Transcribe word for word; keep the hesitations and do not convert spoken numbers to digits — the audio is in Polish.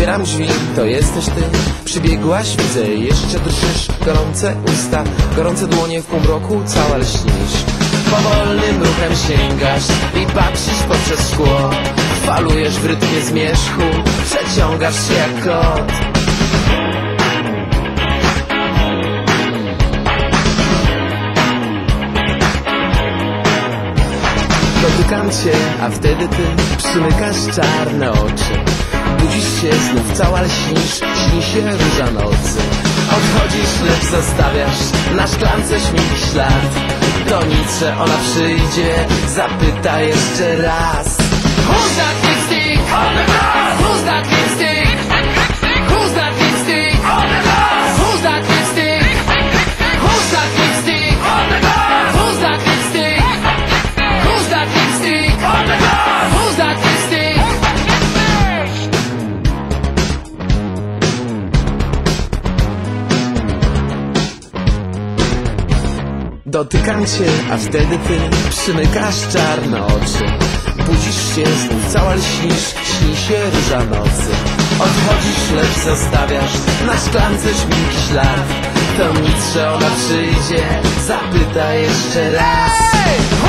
Otwieram drzwi, to jesteś ty. Przybiegłaś, widzę, jeszcze drżysz. Gorące usta, gorące dłonie w półmroku, cała lśnisz. Powolnym ruchem sięgasz i patrzysz poprzez szkło. Falujesz w rytmie zmierzchu, przeciągasz się jak kot. Dotykam cię, a wtedy ty przymykasz czarne oczy. Budzisz się, znów cała lśnisz, śni się róża nocy. Odchodzisz, lecz zostawiasz na szklance śmiech ślad. To nic, że ona przyjdzie, zapyta jeszcze raz. Who's that lipstick? On the glass! Who's that lipstick? Who's that lipstick? On the glass! Who's that lipstick? Who's that lipstick? On the glass! Who's that lipstick? Who's that lipstick? On the glass! Who's that lipstick? Dotykam cię, a wtedy ty przymykasz czarne oczy. Budzisz się, znów cała lśnisz, śni się róża nocy. Odchodzisz, lecz zostawiasz na szklance śmiech ślad. To nic, że ona przyjdzie, zapyta jeszcze raz.